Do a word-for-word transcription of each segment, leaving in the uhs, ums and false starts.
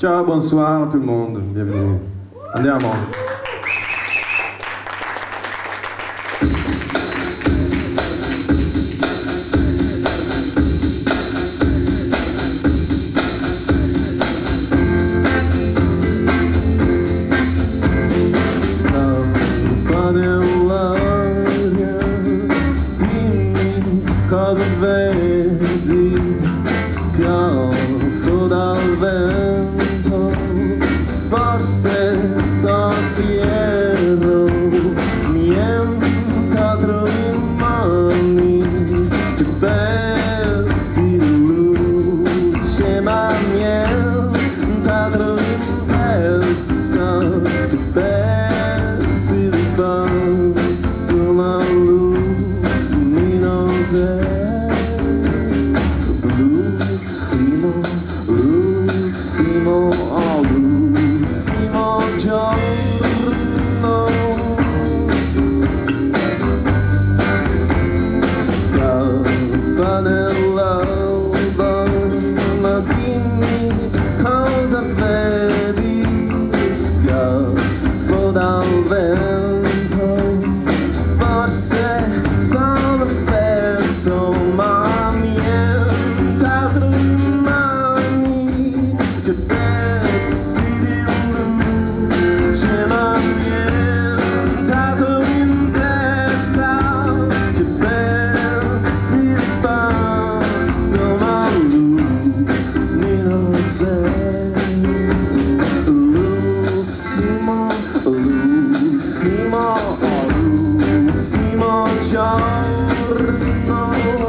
Ciao, bonsoir tout le monde, bienvenue. Andiamo. Cosa vedi, schiaffo dal vento, forse soffiero, nient'altro in mani, che pezzi di luce, ma nient'altro in testa, che pezzi di basso, ma luminose. L'ultimo, l'ultimo, oh, l'ultimo giorno scappa nell'alba, ma dimmi cosa vedi, schiaffo dal vento, forse sono offeso, ma c'è ma nient'altro in testa, che pezzi di basso, ma luminose. L'ultimo, l'ultimo, l'ultimo giorno.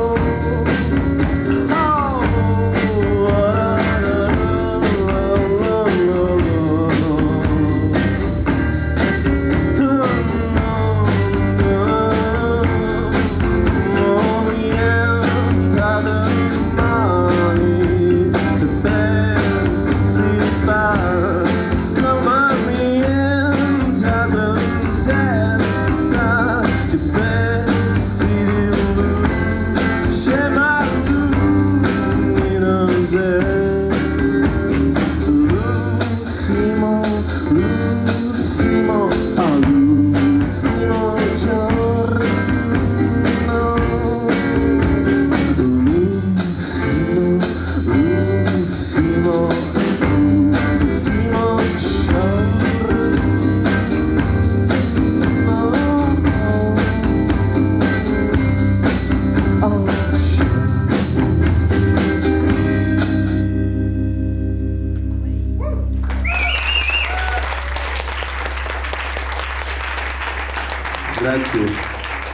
Grazie.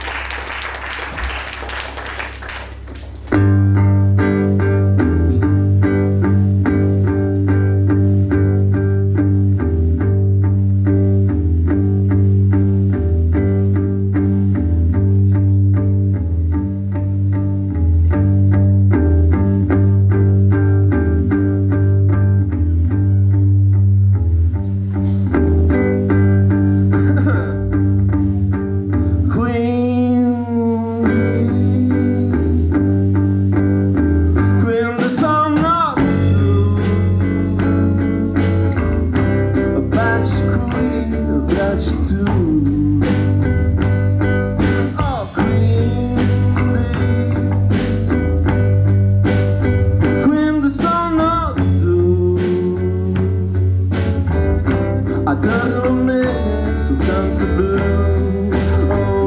Adoro me, sostanza blu, oh,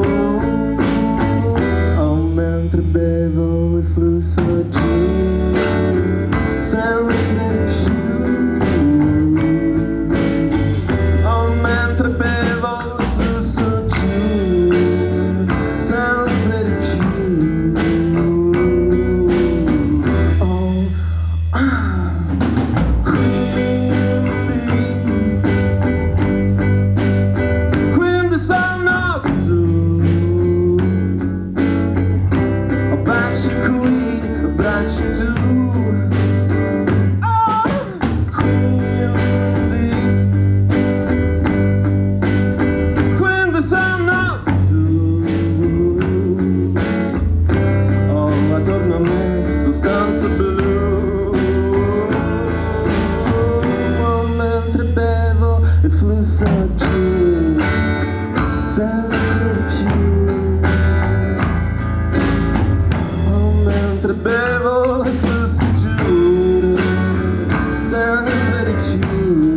oh, mentre bevo il flusso giù, sempre più, oh, mentre bevo il flusso giù, sempre più, oh, ah. Sostanza blu, mentre bevo i flussi giù, sempre di più.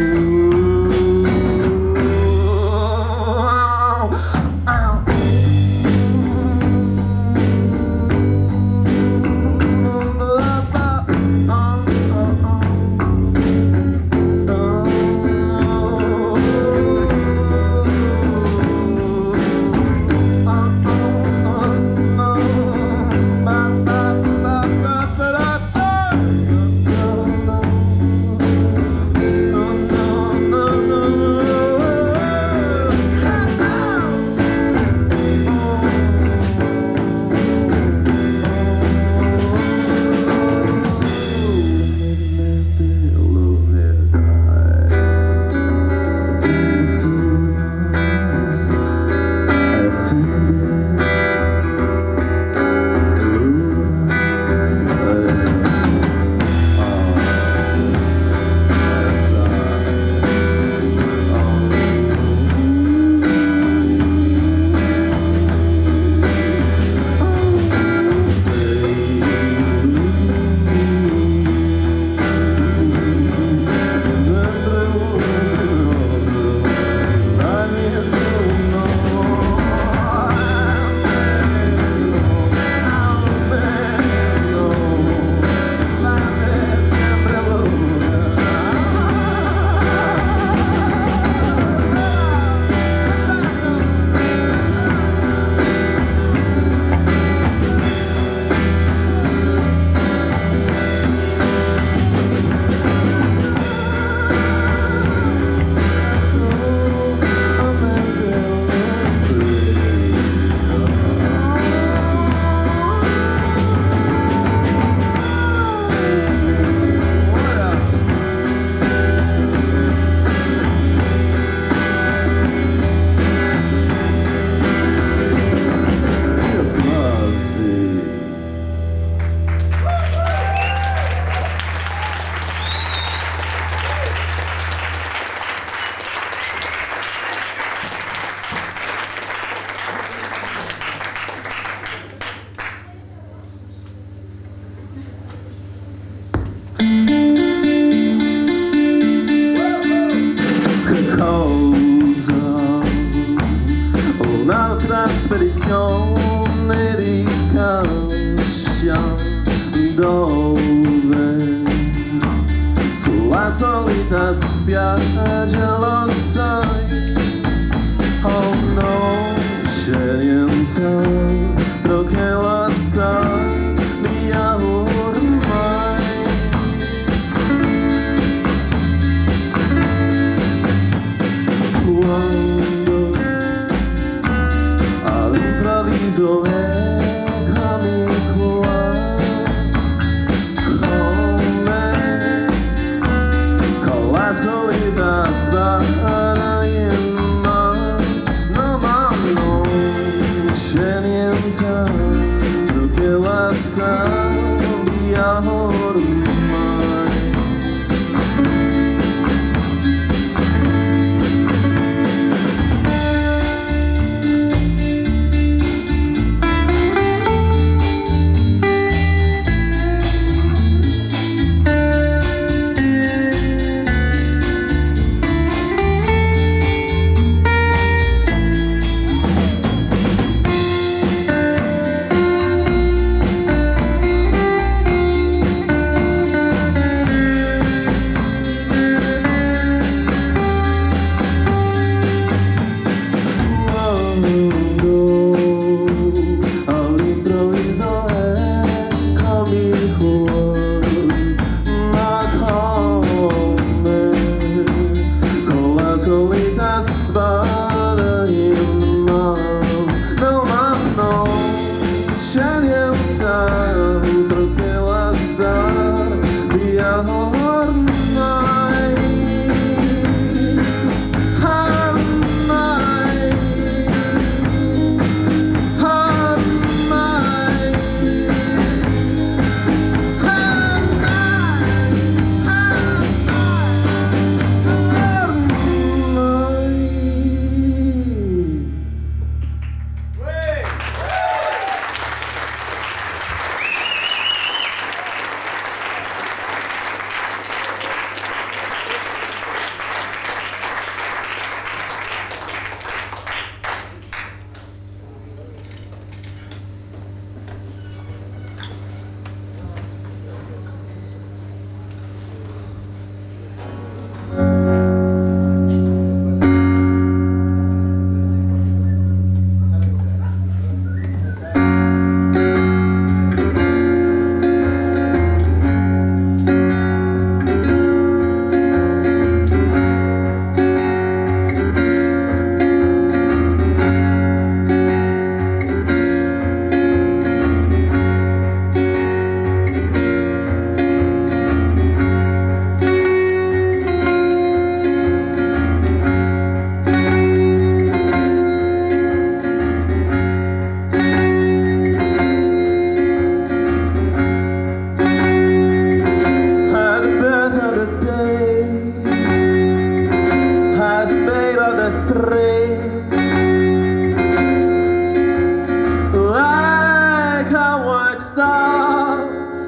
Un'altra spedizione di caccia, dove sulla solita spiaggia lo sai, oh non c'è nient'altro che lo sai di ormai. Quando all'improvviso eccomi qua con me, con la solita spada in mano, no ma non c'è nient'altro che la sabbia ormai.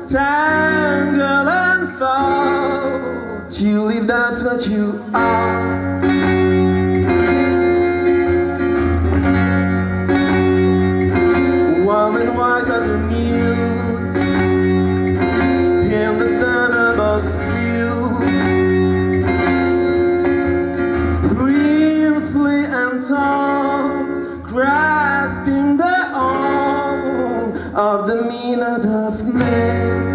tangle and fall. Tulip, that's what you are. Woman white as a mute in the thunderbolt suit, princely and tall, grasping the arm of the minute of man.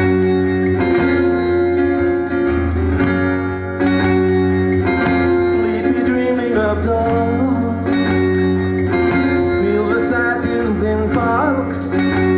Sleepy dreaming of dawn, silver satins in parks,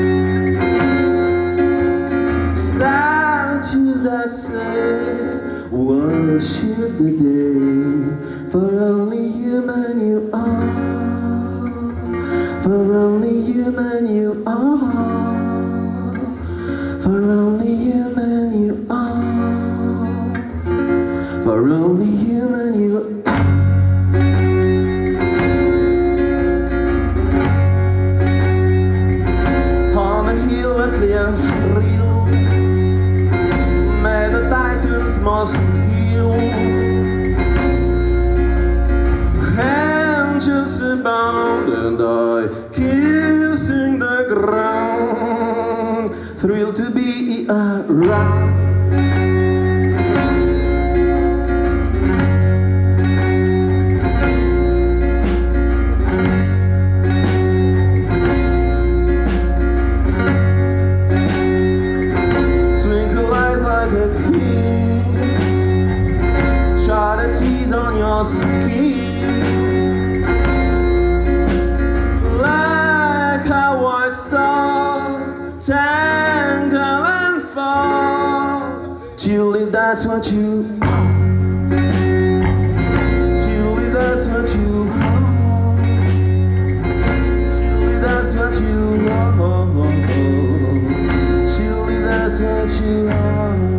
statues that say worship the day, for only human you are, for only human you are, for only human you are, for only human you are. On a hill a clear thrill, may the titans must heal. Angels abound and I kissing the ground, thrilled to be around. Twinkle eyes like a king, try to tease on your skin. Star, tangle and fall. Tulip, that's what you are. Tulip, that's what you are. Tulip, that's what you are. Tulip, that's what you are.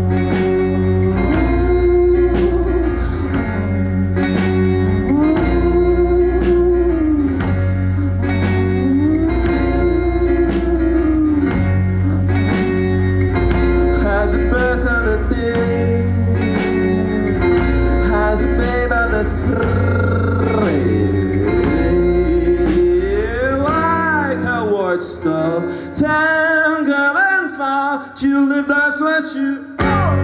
Like a white star, tangle and fall. Tulip, that's what you are.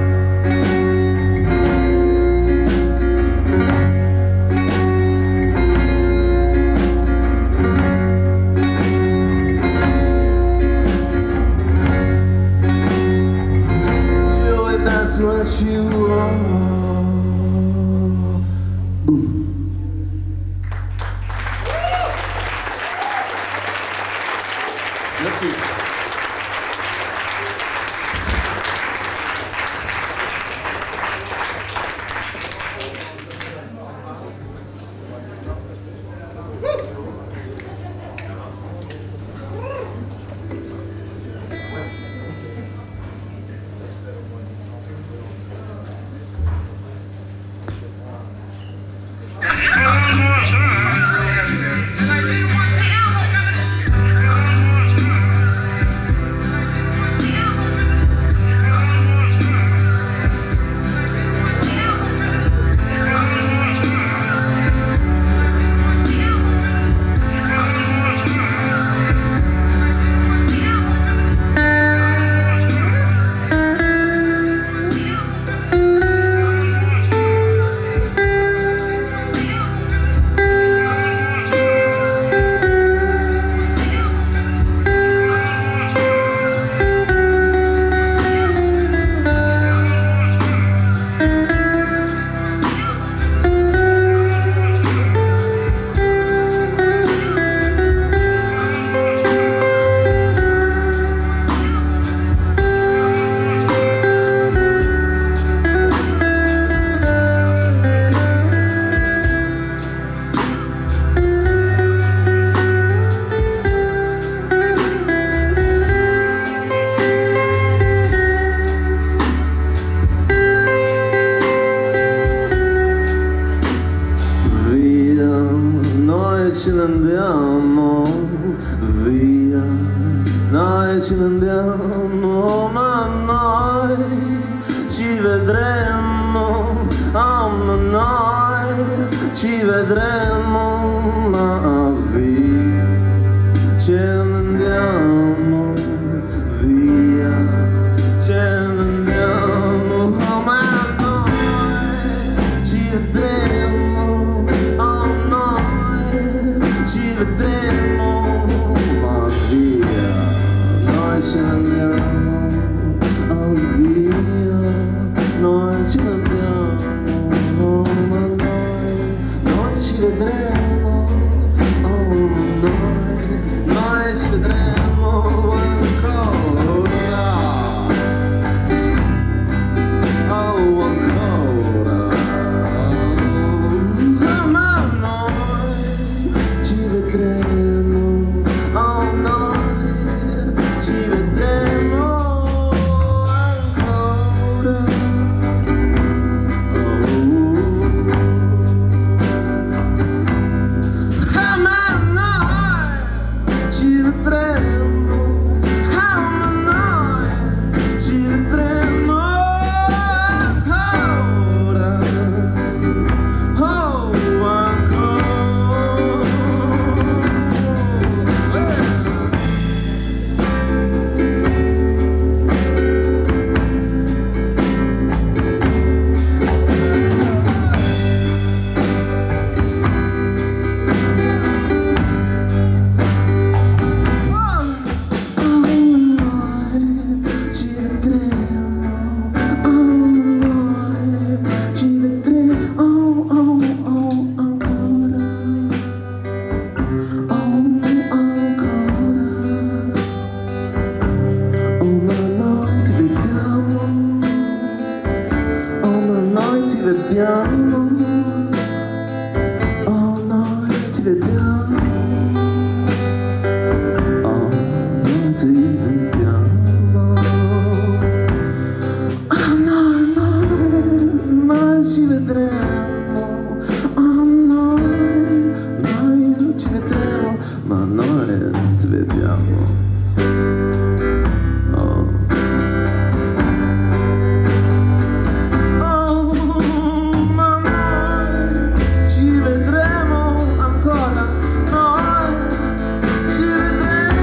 Tulip, that's what you are. Merci. vedremo, ma noi ci vedremo, oh, ma noi ci vedremo, ma via, ce ne andiamo via, ce ne andiamo, oh, ma noi ci vedremo, oh, noi ci vedremo, ma via, noi ce ne andiamo, oh, via, noi ce ne andiamo, oh, ma noi, noi ci vedremo, oh, noi, noi ci vedremo ancora, oh, ancora, oh, ma noi ci vedremo, oh, noi ci vedremo ancora, oh, ah, ma noi ci vedremo, ah, ma noi ci vedremo ancora, oh, ancora. Ci vedremo, oh, noi ci vedremo, oh, oh, oh, ancora, oh, ancora, oh, ma noi ti vediamo, oh, ma noi ti vediamo, oh, noi ti vediamo, oh, noi ti vediamo. Noi ci vedremo, oh, noi, noi ci vedremo, ma noi ti vediamo, oh. Oh, ma noi ci vedremo ancora, noi ci vedremo.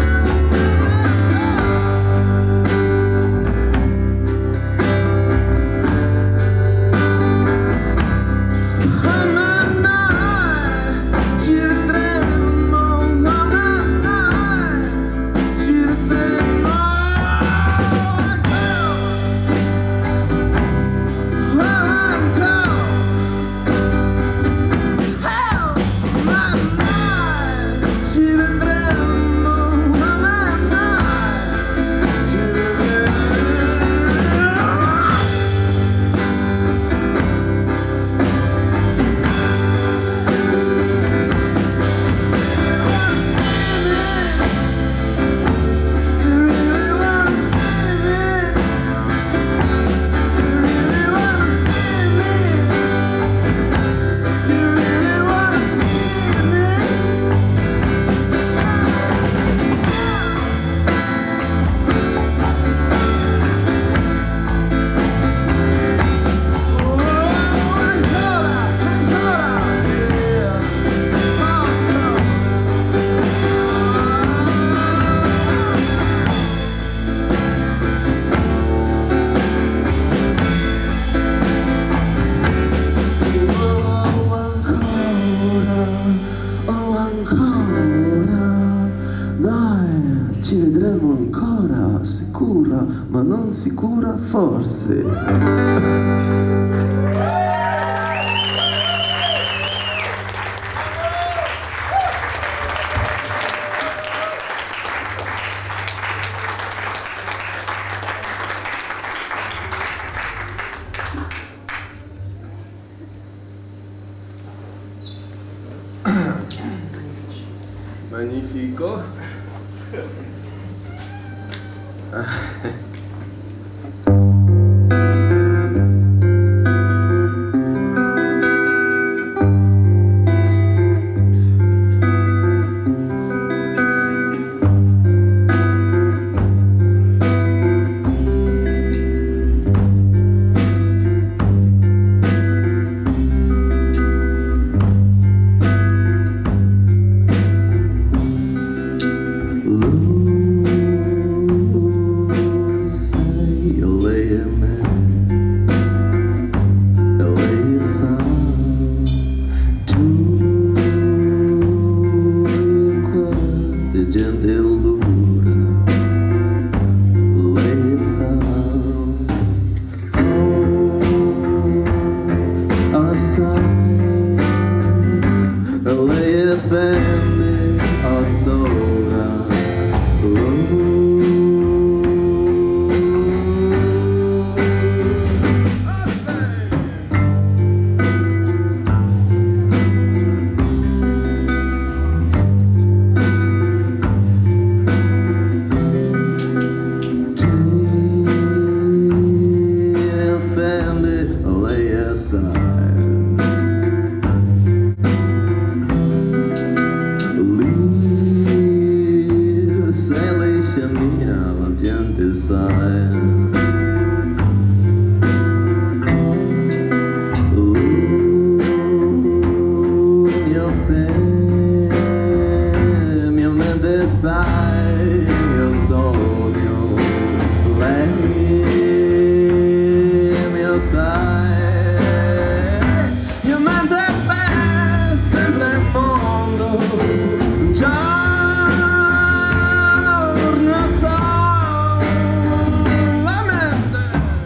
Ci vedremo ancora, sicura, ma non sicura forse. Magnifico. Sai, meu sonho, lei, meu sai, io mente penso nel mondo, un giorno solamente.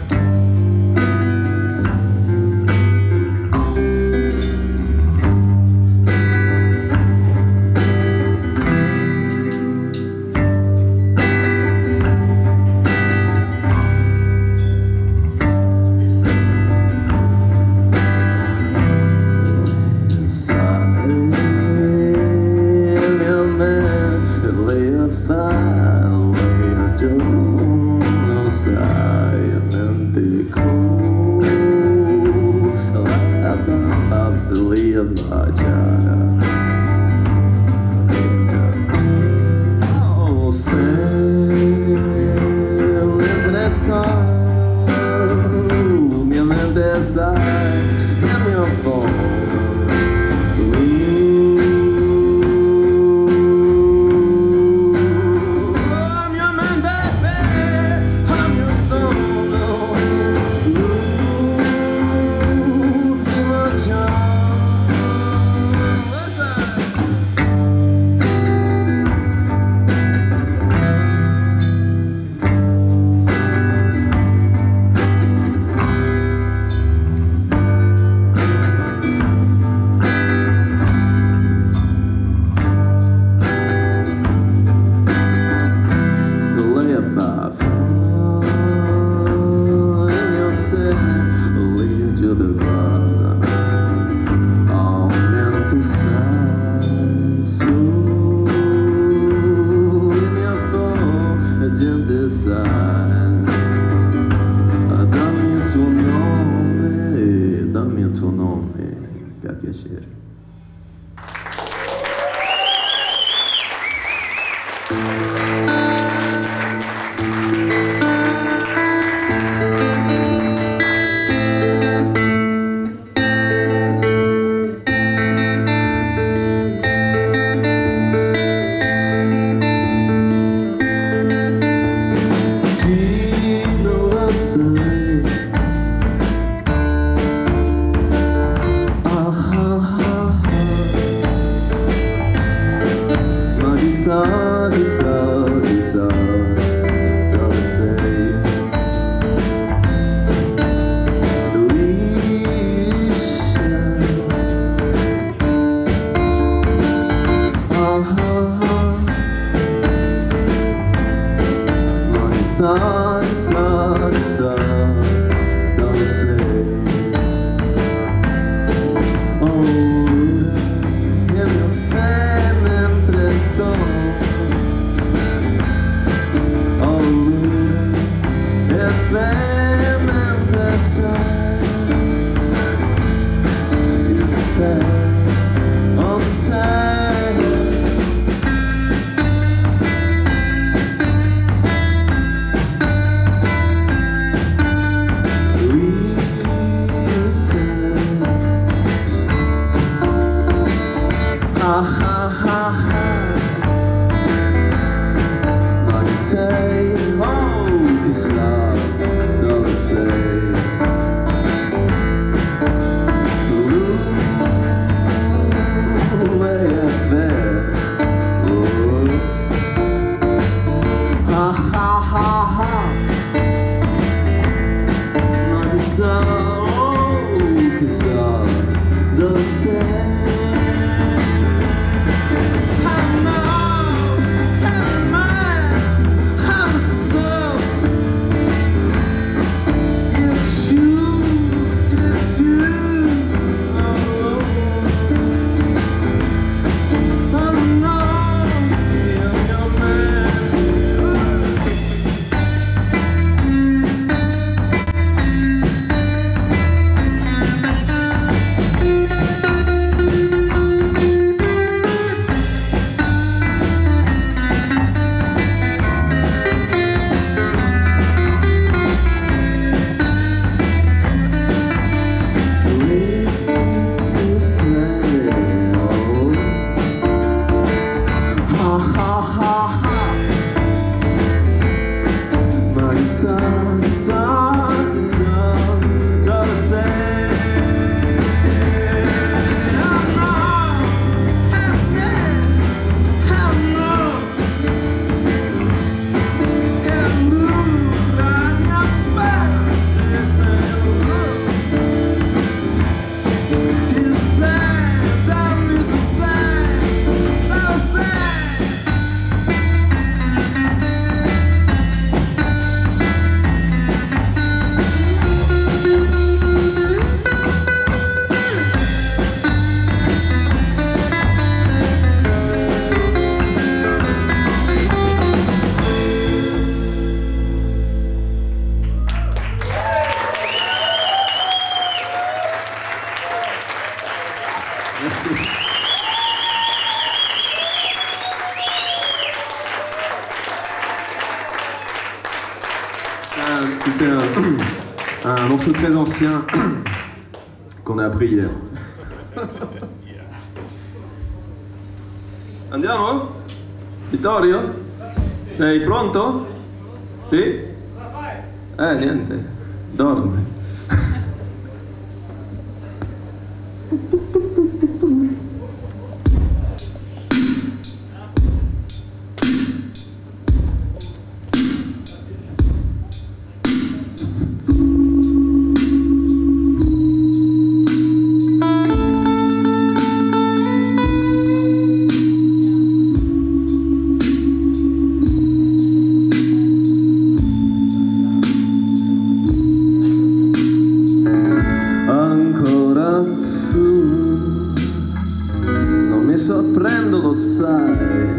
Oh, minha mente sai, é meu fogo. Dammi il suo nome, dammi il tuo nome, per piacere. Chissà, chissà, chissà, dove sei? Luiscia. Ah, ah, ah. Ma chissà, chissà, chissà, dove sei? Oh, io non sei mentre sono. You say, oh, say, we say, ha ha ha ha. Now you say, oh, chissà, dove sei? Chissà, dove sei? I know, I'm mine, I'm so. It's you, it's you. Oh, I know, I'm your man, dear. chissà, chissà, chissà dove sei. C'était un, un morceau très ancien qu'on a appris hier. Andiamo? Vittorio? Sei pronto? Sì? Eh, niente, dorme. Mi sorprendo, lo sai,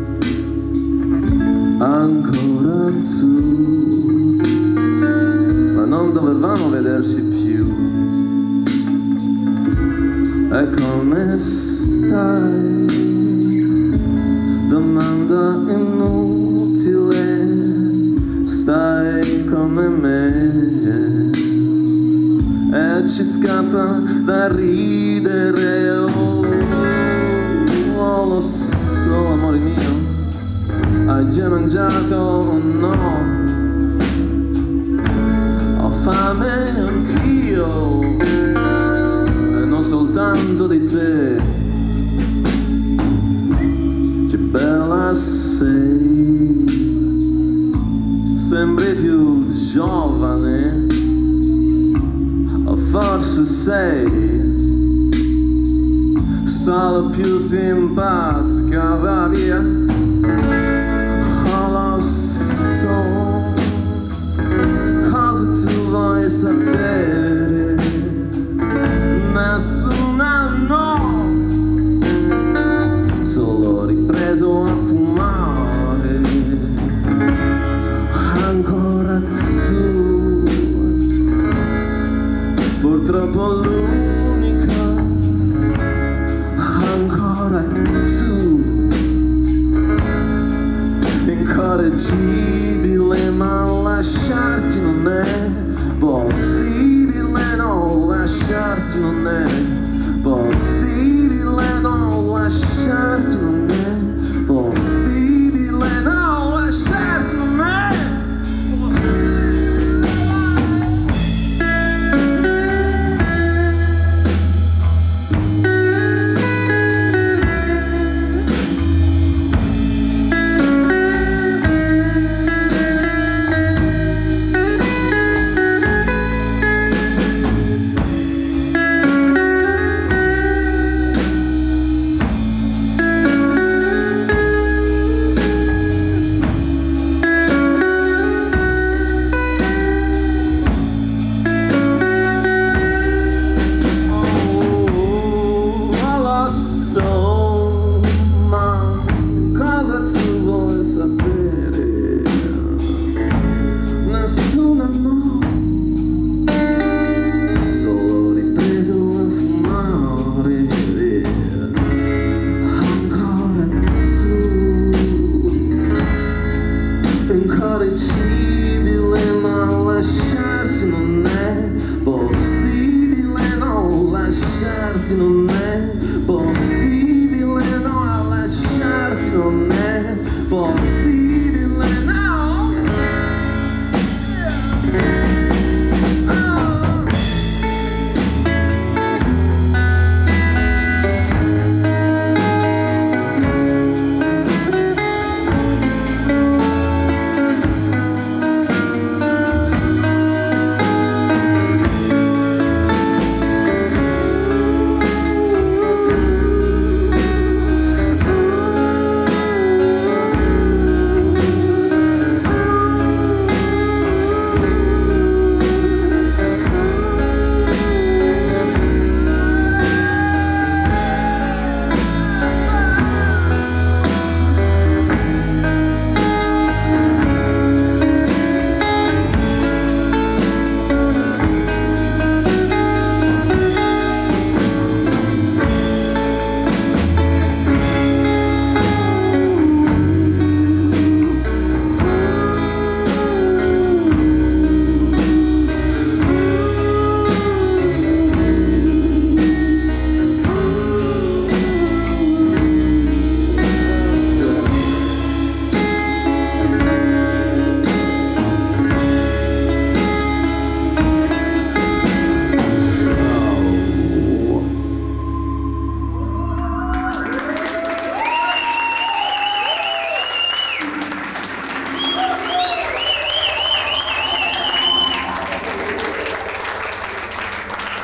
ancora tu, ma non dovevamo vederci più. E come stai? Domanda inutile, stai come me. E ci scappa da ridere, oh. Oh, lo so, amore mio, hai già mangiato o no? Ho fame anch'io, e non soltanto di te. Che bella sei, sembri più giovane, o forse sei solo più simpatica, va via. Oh, lo so, cosa tu vuoi sapere? Nessuna, no, solo ripreso a fumare. Ancora tu, purtroppo l'unica. Ancora tu, incorreggibile, ma lasciarti non è possibile, no, lasciarti non è possibile, no, lasciarti non è possibile, no, lasciarti non è.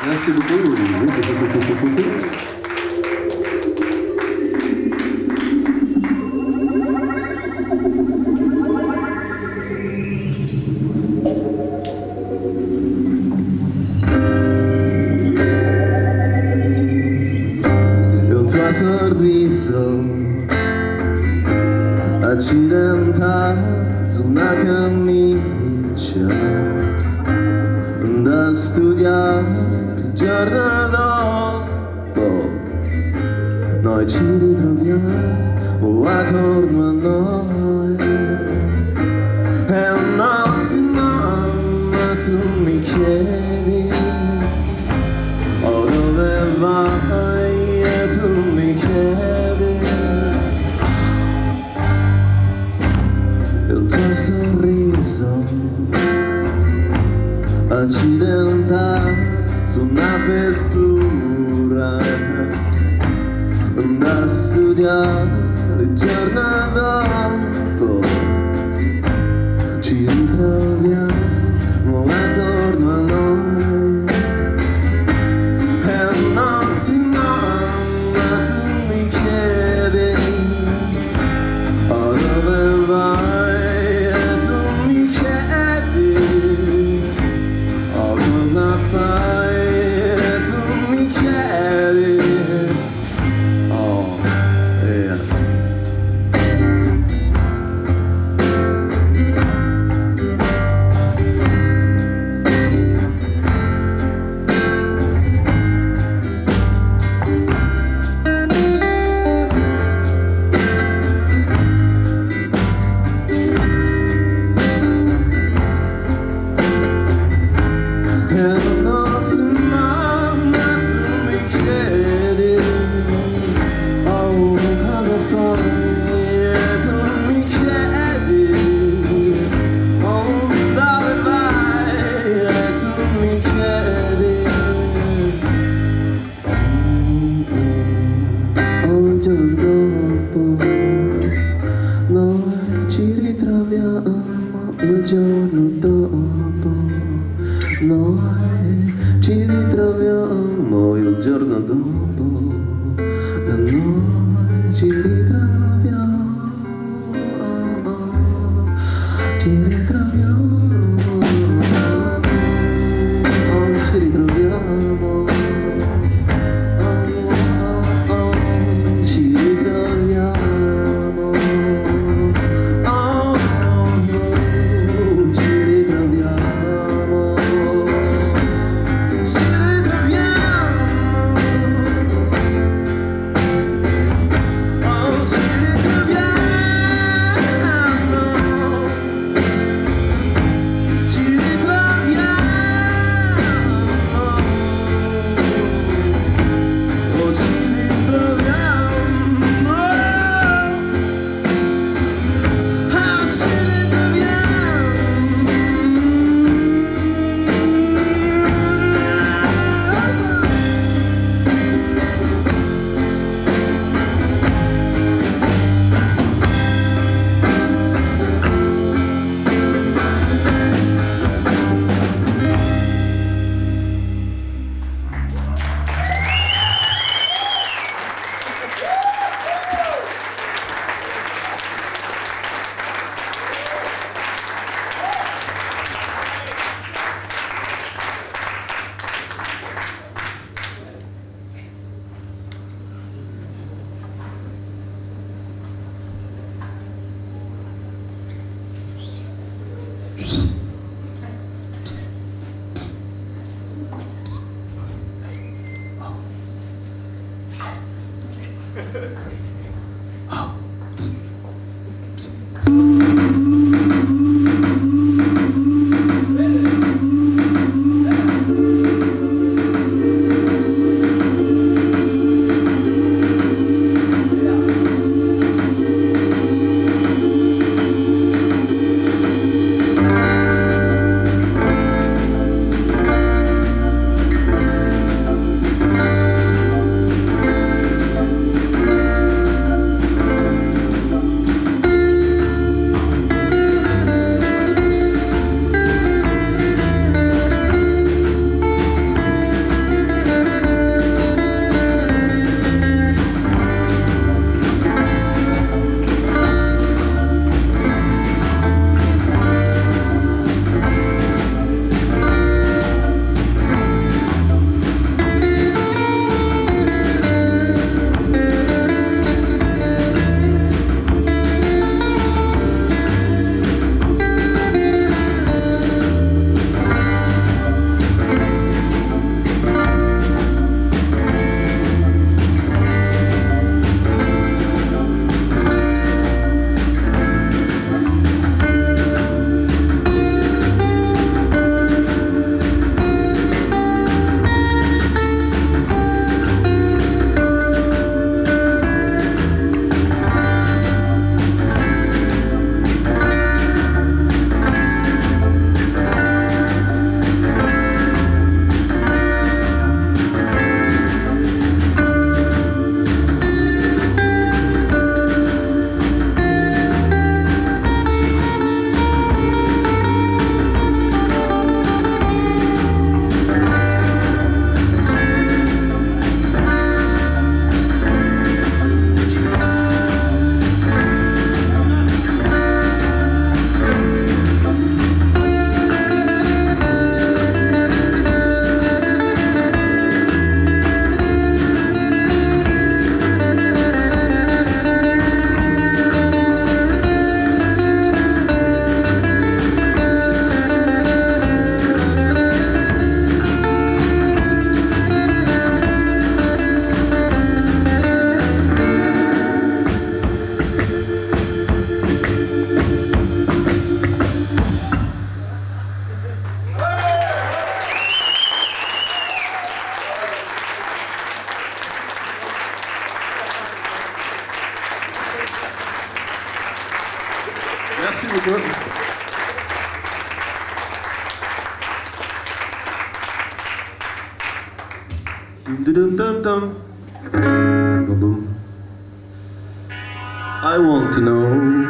Merci beaucoup. Il tuo sorriso accidentato, una camicia da studiare il giorno dopo. Noi ci ritroviamo attorno a noi e notte mamma tu mi chiedi oh dove vai e tu mi chiedi il tuo sorriso accidentato su una fessura da studiare il giorno dopo. Ci ritroviamo attorno a noi e notte mamma tu mi chiedi oh dove vai e tu mi chiedi oh cosa fai e tu mi chiedi oh yeah. Il giorno dopo noi ci ritroviamo, il giorno dopo noi ci ritroviamo, ci ritroviamo, oh, ci ritroviamo, oh, oh, oh, ci ritroviamo. Dum-dum-dum-dum. Boom-boom. I want to know.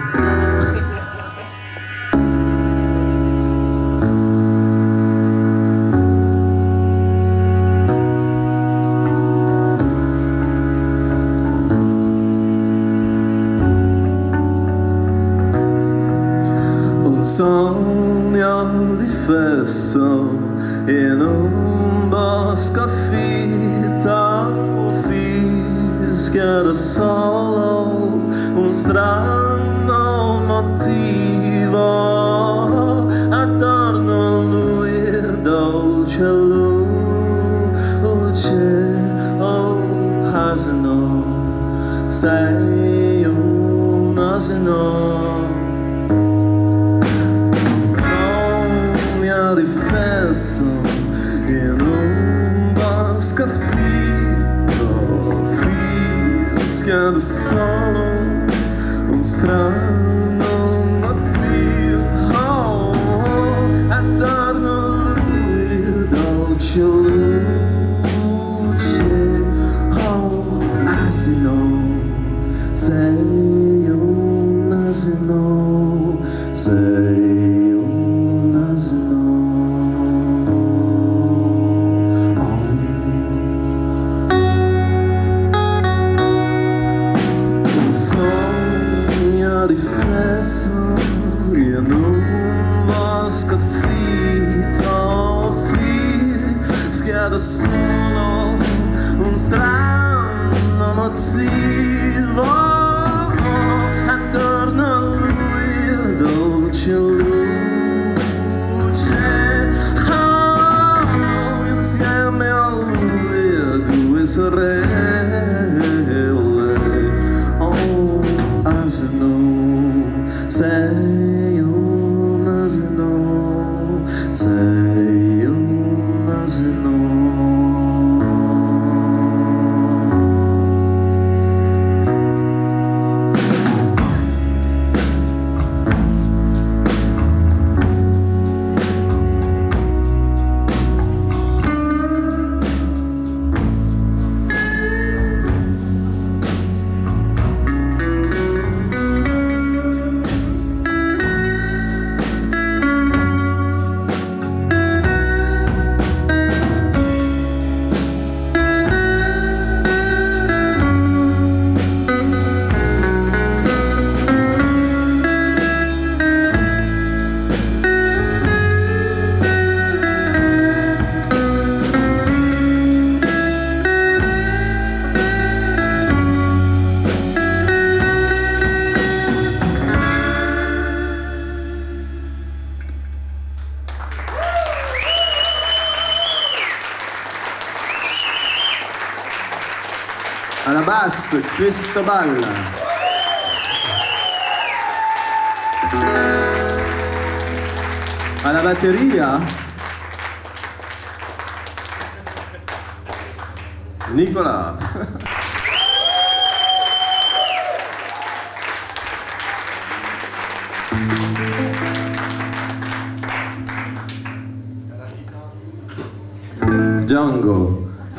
Un sogno diverso in un bosco affitto, fischia da solo un strano motivo attorno a lui, dolce luce, oh asino, sei un asino. Difeso in un bosco affitto, fischia da solo un strano motivo, oh, attorno a lui dolce luce, oh asino, sei un asino, sei un asino. Difeso in un bosco affitto, fischia da solo un strano motivo, attorno a lui dolce luce, oh, insieme a lui due sorelle, oh asino. Sei un asino, sei un asino. Alla bass Cristobal, alla batteria Nicola, Django.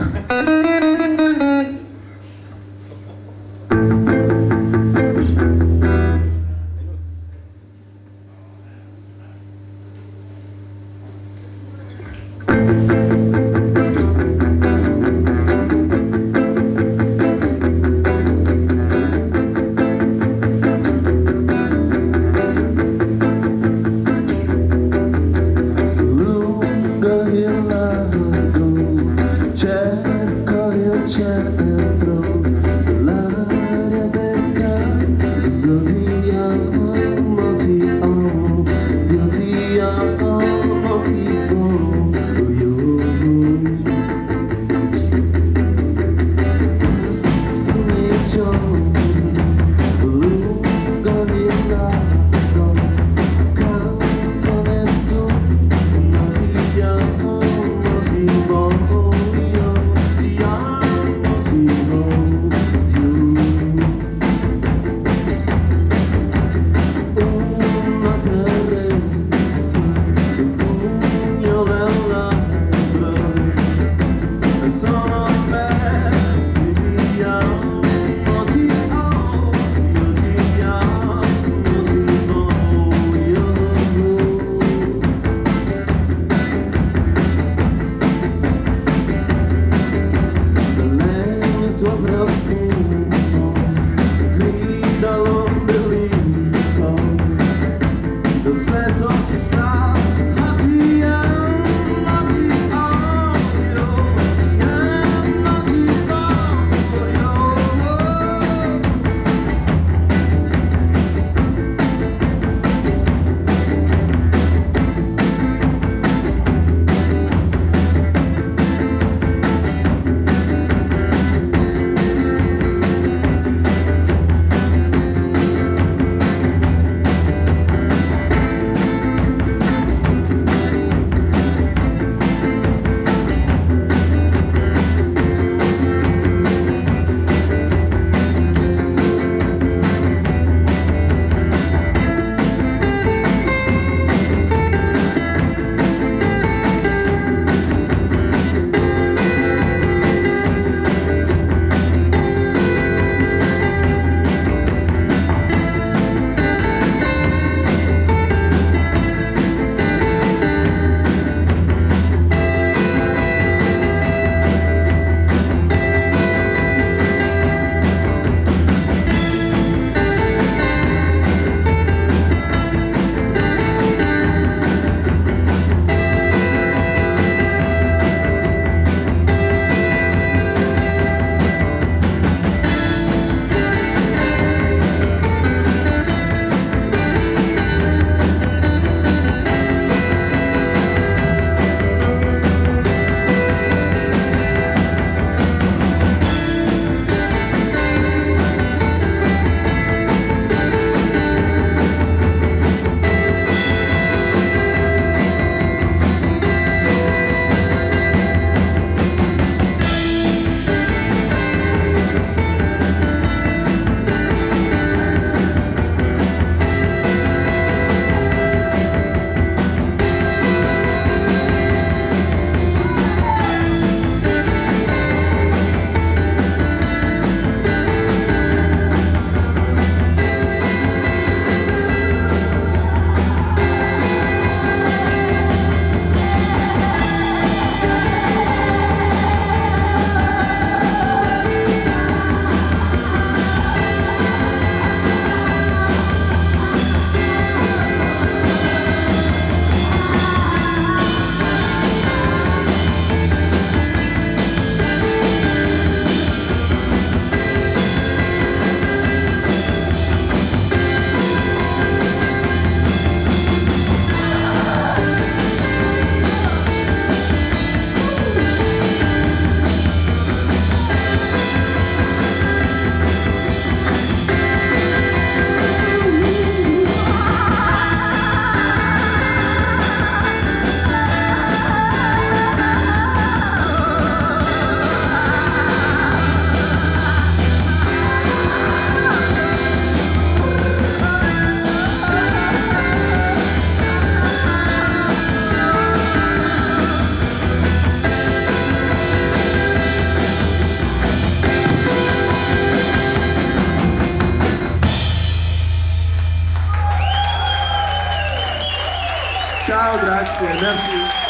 Centro, l'aria becca, ti amo, ti amo, Dio ti amo, ti voglio. Passami giorni, lungo il lago, canto nessuno, ti amo, ti voglio, ti amo. Una ciao, grazie, merci.